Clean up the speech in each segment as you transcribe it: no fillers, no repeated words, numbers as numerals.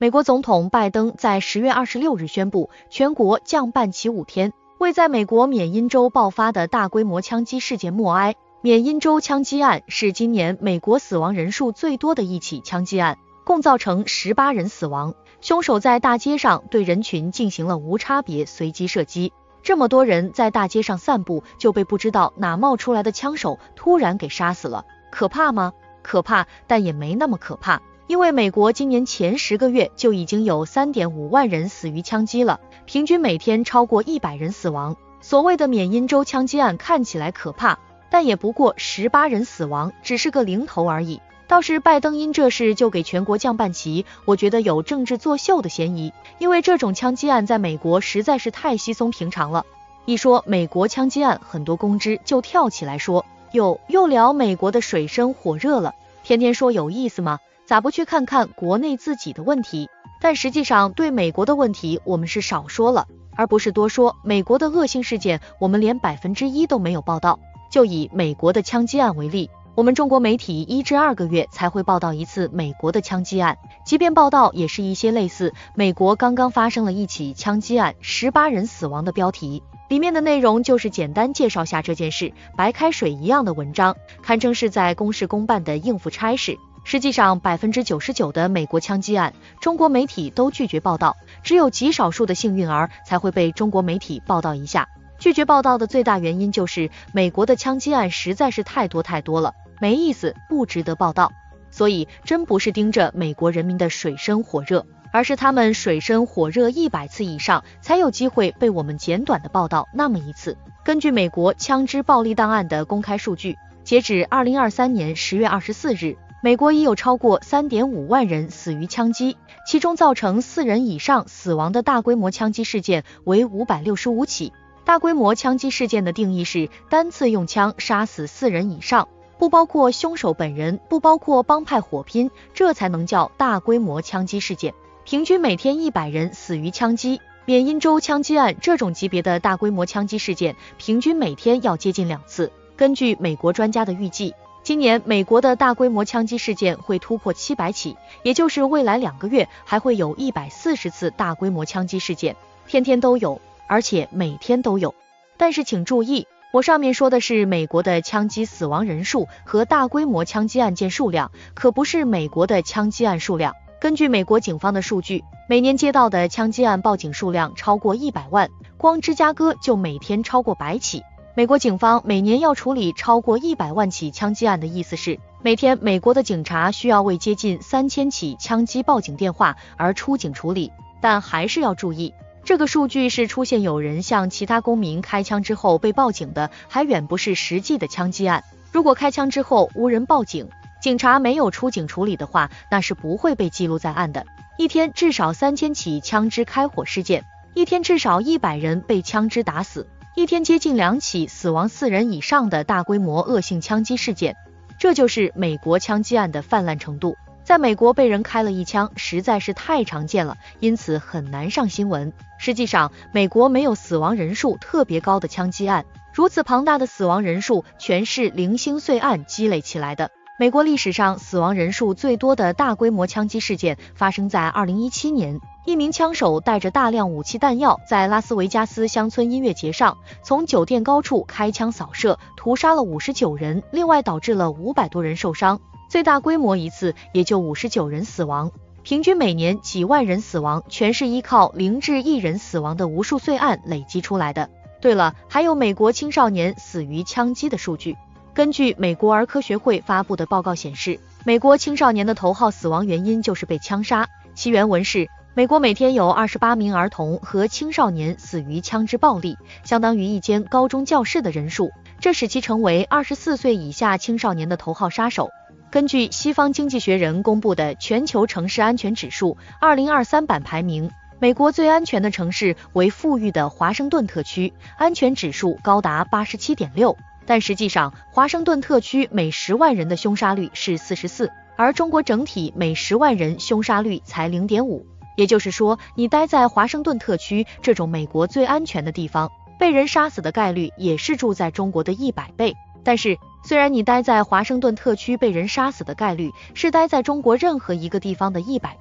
美国总统拜登在10月26日宣布，全国降半旗5天，为在美国缅因州爆发的大规模枪击事件默哀。缅因州枪击案是今年美国死亡人数最多的一起枪击案，共造成18人死亡。凶手在大街上对人群进行了无差别随机射击，这么多人在大街上散步，就被不知道哪冒出来的枪手突然给杀死了。可怕吗？可怕，但也没那么可怕。因为美国今年前10个月就已经有 3.5 万人死于枪击了，平均每天超过100人死亡。所谓的缅因州枪击案看起来可怕，但也不过18人死亡，只是个零头而已。倒是拜登因这事就给全国降半旗，我觉得有政治作秀的嫌疑，因为这种枪击案在美国实在是太稀松平常了。一说美国枪击案，很多公知就跳起来说，又聊美国的水深火热了，天天说有意思吗？咋不去看看国内自己的问题？但实际上对美国的问题我们是少说了，而不是多说。美国的恶性事件我们连1%都没有报道。就以美国的枪击案为例，我们中国媒体1至2个月才会报道一次美国的枪击案，即便报道也是一些类似美国刚刚发生了一起枪击案18人死亡的标题，里面的内容就是简单介绍下这件事，白开水一样的文章，堪称是在公事公办的应付差事。实际上99%的美国枪击案，中国媒体都拒绝报道，只有极少数的幸运儿才会被中国媒体报道一下。拒绝报道的最大原因就是美国的枪击案实在是太多了，没意思，不值得报道。所以真不是盯着美国人民的水深火热，而是他们水深火热100次以上，才有机会被我们简短的报道那么一次。根据美国枪支暴力档案的公开数据，截止2023年10月24日，美国已有超过 3.5 万人死于枪击，其中造成4人以上死亡的大规模枪击事件为565起。大规模枪击事件的定义是单次用枪杀死4人以上，不包括凶手本人，不包括帮派火拼，这才能叫大规模枪击事件。平均每天100人死于枪击。缅因州枪击案这种级别的大规模枪击事件，平均每天要接近2次。根据美国专家的预计，今年美国的大规模枪击事件会突破700起，也就是未来2个月还会有140次大规模枪击事件，天天都有，而且每天都有。但是请注意，我上面说的是美国的枪击死亡人数和大规模枪击案件数量，可不是美国的枪击案数量。根据美国警方的数据，每年接到的枪击案报警数量超过100万，光芝加哥就每天超过100起。美国警方每年要处理超过100万起枪击案的意思是，每天美国的警察需要为接近3000起枪击报警电话而出警处理。但还是要注意，这个数据是出现有人向其他公民开枪之后被报警的，还远不是实际的枪击案。如果开枪之后无人报警，警察没有出警处理的话，那是不会被记录在案的。一天至少3000起枪支开火事件，一天至少100人被枪支打死，一天接近2起死亡4人以上的大规模恶性枪击事件，这就是美国枪击案的泛滥程度。在美国被人开了一枪实在是太常见了，因此很难上新闻。实际上，美国没有死亡人数特别高的枪击案，如此庞大的死亡人数全是零星碎案积累起来的。美国历史上死亡人数最多的大规模枪击事件发生在2017年，一名枪手带着大量武器弹药在拉斯维加斯乡村音乐节上从酒店高处开枪扫射，屠杀了59人，另外导致了500多人受伤，最大规模一次也就59人死亡，平均每年几万人死亡，全是依靠0至1人死亡的无数碎案累积出来的。对了，还有美国青少年死于枪击的数据。根据美国儿科学会发布的报告显示，美国青少年的头号死亡原因就是被枪杀。其原文是，美国每天有28名儿童和青少年死于枪支暴力，相当于一间高中教室的人数，这使其成为24岁以下青少年的头号杀手。根据西方经济学人公布的全球城市安全指数2023版排名，美国最安全的城市为富裕的华盛顿特区，安全指数高达87.6。但实际上，华盛顿特区每10万人的凶杀率是44，而中国整体每10万人凶杀率才 0.5。也就是说，你待在华盛顿特区这种美国最安全的地方，被人杀死的概率也是住在中国的100倍。但是，虽然你待在华盛顿特区被人杀死的概率是待在中国任何一个地方的100倍，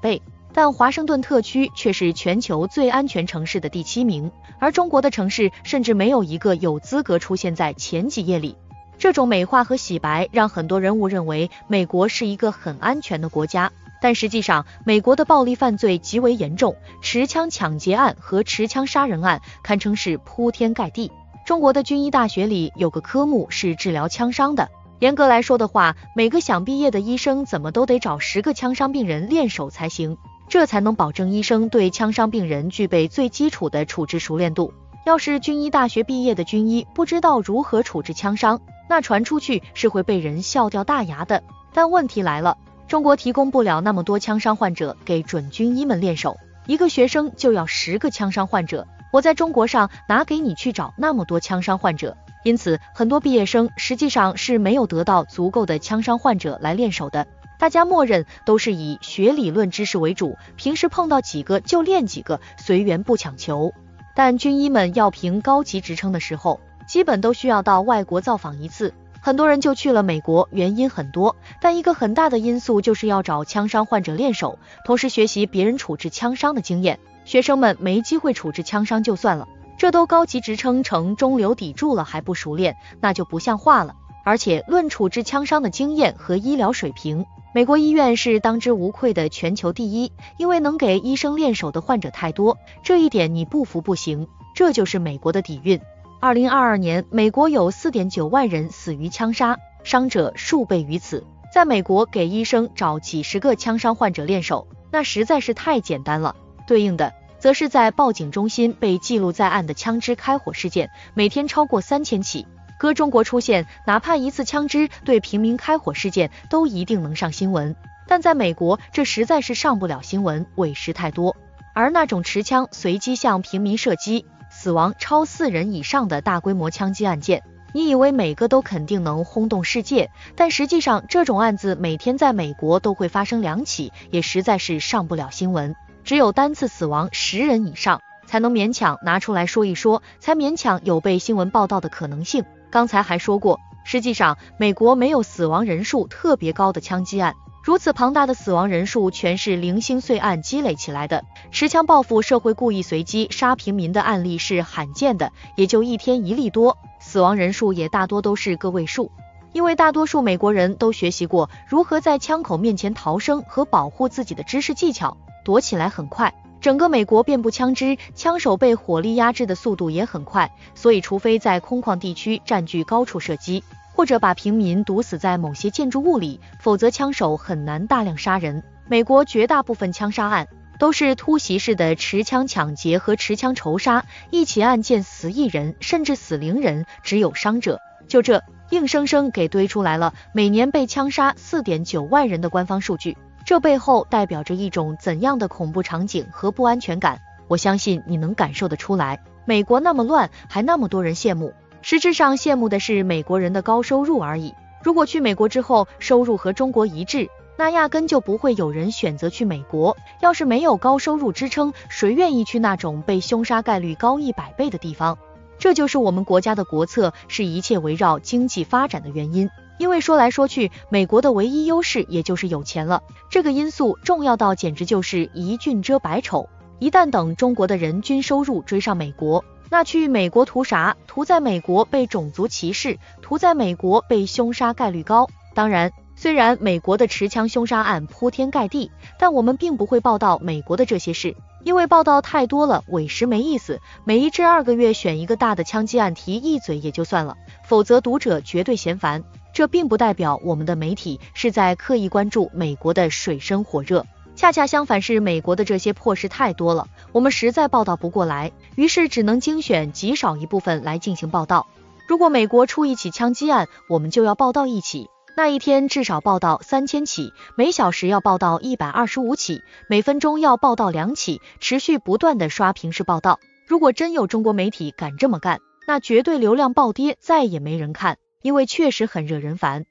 但华盛顿特区却是全球最安全城市的第7名，而中国的城市甚至没有一个有资格出现在前几页里。这种美化和洗白让很多人误认为美国是一个很安全的国家，但实际上美国的暴力犯罪极为严重，持枪抢劫案和持枪杀人案堪称是铺天盖地。中国的军医大学里有个科目是治疗枪伤的，严格来说的话，每个想毕业的医生怎么都得找10个枪伤病人练手才行，这才能保证医生对枪伤病人具备最基础的处置熟练度。要是军医大学毕业的军医不知道如何处置枪伤，那传出去是会被人笑掉大牙的。但问题来了，中国提供不了那么多枪伤患者给准军医们练手，一个学生就要10个枪伤患者，我在中国上哪给你去找那么多枪伤患者？因此很多毕业生实际上是没有得到足够的枪伤患者来练手的，大家默认都是以学理论知识为主，平时碰到几个就练几个，随缘不强求。但军医们要评高级职称的时候，基本都需要到外国造访一次，很多人就去了美国，原因很多，但一个很大的因素就是要找枪伤患者练手，同时学习别人处置枪伤的经验。学生们没机会处置枪伤就算了，这都高级职称成中流砥柱了还不熟练，那就不像话了。而且论处置枪伤的经验和医疗水平，美国医院是当之无愧的全球第一，因为能给医生练手的患者太多，这一点你不服不行，这就是美国的底蕴。2022年，美国有 4.9 万人死于枪杀，伤者数倍于此。在美国给医生找几10个枪伤患者练手，那实在是太简单了。对应的则是在报警中心被记录在案的枪支开火事件，每天超过3000起。搁中国出现，哪怕一次枪支对平民开火事件都一定能上新闻，但在美国这实在是上不了新闻，委实太多。而那种持枪随机向平民射击，死亡超4人以上的大规模枪击案件，你以为每个都肯定能轰动世界，但实际上这种案子每天在美国都会发生2起，也实在是上不了新闻。只有单次死亡10人以上才能勉强拿出来说一说，才勉强有被新闻报道的可能性。刚才还说过，实际上美国没有死亡人数特别高的枪击案，如此庞大的死亡人数全是零星碎案积累起来的，持枪报复社会故意随机杀平民的案例是罕见的，也就1天1例多，死亡人数也大多都是个位数。因为大多数美国人都学习过如何在枪口面前逃生和保护自己的知识技巧，躲起来很快，整个美国遍布枪支，枪手被火力压制的速度也很快，所以除非在空旷地区占据高处射击，或者把平民堵死在某些建筑物里，否则枪手很难大量杀人。美国绝大部分枪杀案都是突袭式的持枪抢劫和持枪仇杀，一起案件死1人，甚至死0人，只有伤者。就这硬生生给堆出来了每年被枪杀 4.9 万人的官方数据，这背后代表着一种怎样的恐怖场景和不安全感，我相信你能感受得出来。美国那么乱，还那么多人羡慕，实质上羡慕的是美国人的高收入而已。如果去美国之后收入和中国一致，那压根就不会有人选择去美国。要是没有高收入支撑，谁愿意去那种被凶杀概率高100倍的地方？这就是我们国家的国策是一切围绕经济发展的原因。因为说来说去，美国的唯一优势也就是有钱了，这个因素重要到简直就是一俊遮百丑。一旦等中国的人均收入追上美国，那去美国图啥？图在美国被种族歧视，图在美国被凶杀概率高。当然，虽然美国的持枪凶杀案铺天盖地，但我们并不会报道美国的这些事，因为报道太多了，委实没意思。每1至2个月选一个大的枪击案提一嘴也就算了，否则读者绝对嫌烦。这并不代表我们的媒体是在刻意关注美国的水深火热，恰恰相反，是美国的这些破事太多了，我们实在报道不过来，于是只能精选极少一部分来进行报道。如果美国出1起枪击案，我们就要报道1起，那一天至少报道3000起，每小时要报道125起，每分钟要报道2起，持续不断的刷屏式报道。如果真有中国媒体敢这么干，那绝对流量暴跌，再也没人看，因为确实很惹人烦。